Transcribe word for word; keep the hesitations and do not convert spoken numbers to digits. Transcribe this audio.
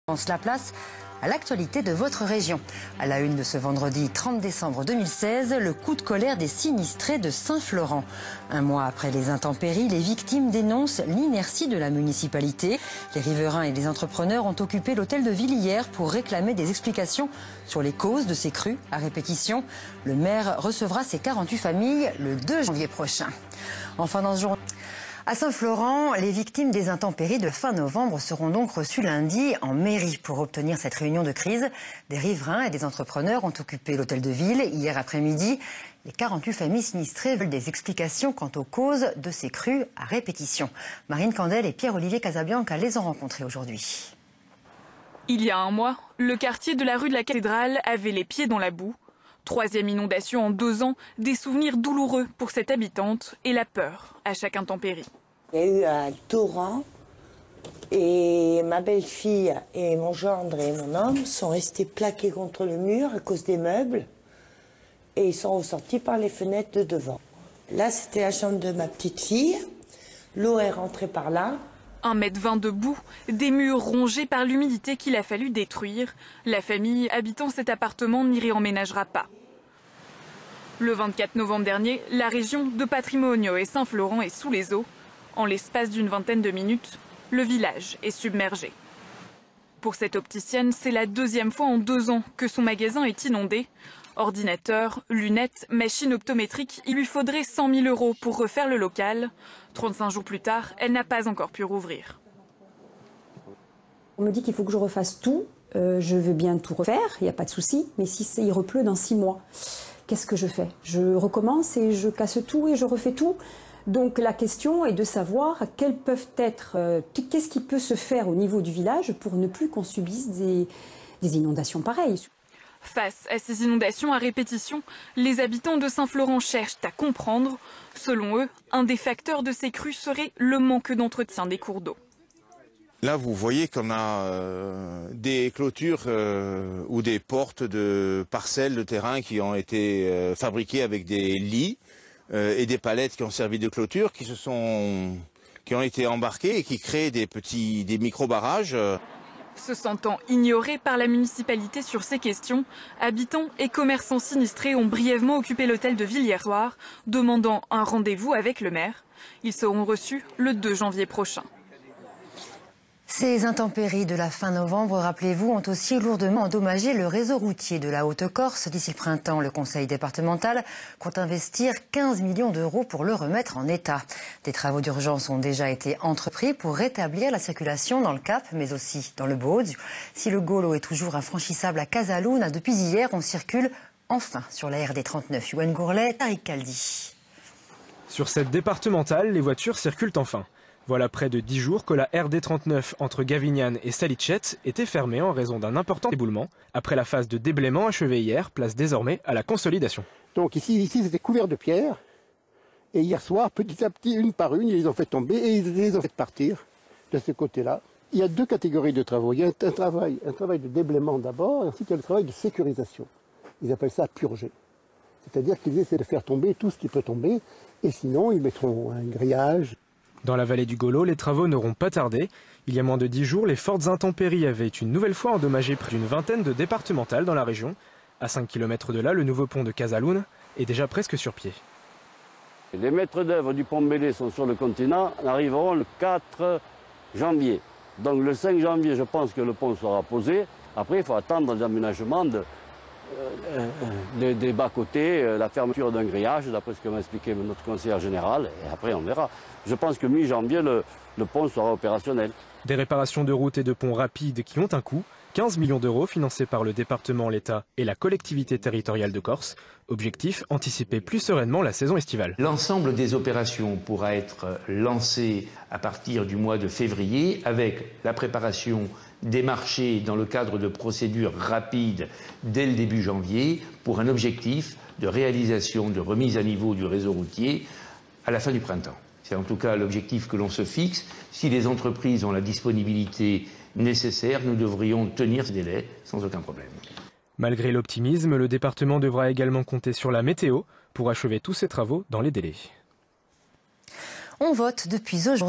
On se la place à l'actualité de votre région. À la une de ce vendredi trente décembre deux mille seize, le coup de colère des sinistrés de Saint-Florent. Un mois après les intempéries, les victimes dénoncent l'inertie de la municipalité. Les riverains et les entrepreneurs ont occupé l'hôtel de ville hier pour réclamer des explications sur les causes de ces crues à répétition. Le maire recevra ses quarante-huit familles le deux janvier prochain. Enfin, dans ce jour... À Saint-Florent, les victimes des intempéries de fin novembre seront donc reçues lundi en mairie pour obtenir cette réunion de crise. Des riverains et des entrepreneurs ont occupé l'hôtel de ville hier après-midi. Les quarante-huit familles sinistrées veulent des explications quant aux causes de ces crues à répétition. Marine Candel et Pierre-Olivier Casabianca les ont rencontrés aujourd'hui. Il y a un mois, le quartier de la rue de la Cathédrale avait les pieds dans la boue. Troisième inondation en deux ans, des souvenirs douloureux pour cette habitante et la peur à chaque intempérie. Il y a eu un torrent et ma belle-fille et mon gendre et mon homme sont restés plaqués contre le mur à cause des meubles et ils sont ressortis par les fenêtres de devant. Là, c'était la chambre de ma petite fille. L'eau est rentrée par là. un mètre vingt de boue, des murs rongés par l'humidité qu'il a fallu détruire. La famille habitant cet appartement n'y réemménagera pas. Le vingt-quatre novembre dernier, la région de Patrimonio et Saint-Florent est sous les eaux. En l'espace d'une vingtaine de minutes, le village est submergé. Pour cette opticienne, c'est la deuxième fois en deux ans que son magasin est inondé. Ordinateur, lunettes, machine optométrique, il lui faudrait cent mille euros pour refaire le local. trente-cinq jours plus tard, elle n'a pas encore pu rouvrir. On me dit qu'il faut que je refasse tout. Euh, je veux bien tout refaire, il n'y a pas de souci. Mais si il repleut dans six mois, qu'est-ce que je fais? Je recommence et je casse tout et je refais tout. Donc la question est de savoir quels peuvent être, euh, qu'est-ce qui peut se faire au niveau du village pour ne plus qu'on subisse des, des inondations pareilles. Face à ces inondations à répétition, les habitants de Saint-Florent cherchent à comprendre. Selon eux, un des facteurs de ces crues serait le manque d'entretien des cours d'eau. Là, vous voyez qu'on a euh, des clôtures euh, ou des portes de parcelles de terrain qui ont été euh, fabriquées avec des lits euh, et des palettes qui ont servi de clôture, qui se sont, qui ont été embarquées et qui créent des petits, des micro-barrages. Se sentant ignorés par la municipalité sur ces questions, habitants et commerçants sinistrés ont brièvement occupé l'hôtel de ville hier soir, demandant un rendez-vous avec le maire. Ils seront reçus le deux janvier prochain. Ces intempéries de la fin novembre, rappelez-vous, ont aussi lourdement endommagé le réseau routier de la Haute-Corse. D'ici le printemps, le conseil départemental compte investir quinze millions d'euros pour le remettre en état. Des travaux d'urgence ont déjà été entrepris pour rétablir la circulation dans le Cap, mais aussi dans le Bauge. Si le Golo est toujours infranchissable à Casaluna, depuis hier, on circule enfin sur la R D trente-neuf. Yoann Gourlet, Tariq Kaldi. Sur cette départementale, les voitures circulent enfin. Voilà près de dix jours que la R D trente-neuf entre Gavignan et Salitchett était fermée en raison d'un important éboulement. Après la phase de déblaiement achevée hier, place désormais à la consolidation. Donc ici, ici c'était couvert de pierres. Et hier soir, petit à petit, une par une, ils les ont fait tomber et ils les ont fait partir de ce côté-là. Il y a deux catégories de travaux. Il y a un travail, un travail de déblaiement d'abord, et ensuite il y a le travail de sécurisation. Ils appellent ça purger. C'est-à-dire qu'ils essaient de faire tomber tout ce qui peut tomber, et sinon ils mettront un grillage. Dans la vallée du Golo, les travaux n'auront pas tardé. Il y a moins de dix jours, les fortes intempéries avaient une nouvelle fois endommagé près d'une vingtaine de départementales dans la région. À cinq kilomètres de là, le nouveau pont de Casaluna est déjà presque sur pied. Les maîtres d'œuvre du pont Bélé sont sur le continent, arriveront le quatre janvier. Donc le cinq janvier, je pense que le pont sera posé. Après, il faut attendre les aménagements de, euh, des, des bas-côtés, euh, la fermeture d'un grillage, d'après ce que m'a expliqué notre conseillère générale, et après on verra. Je pense que mi-janvier, le, le pont sera opérationnel. Des réparations de routes et de ponts rapides qui ont un coût, quinze millions d'euros financés par le département, l'État et la collectivité territoriale de Corse. Objectif, anticiper plus sereinement la saison estivale. L'ensemble des opérations pourra être lancé à partir du mois de février avec la préparation des marchés dans le cadre de procédures rapides dès le début janvier pour un objectif de réalisation de remise à niveau du réseau routier à la fin du printemps. C'est en tout cas l'objectif que l'on se fixe. Si les entreprises ont la disponibilité nécessaire, nous devrions tenir ce délai sans aucun problème. Malgré l'optimisme, le département devra également compter sur la météo pour achever tous ses travaux dans les délais. On vote depuis aujourd'hui.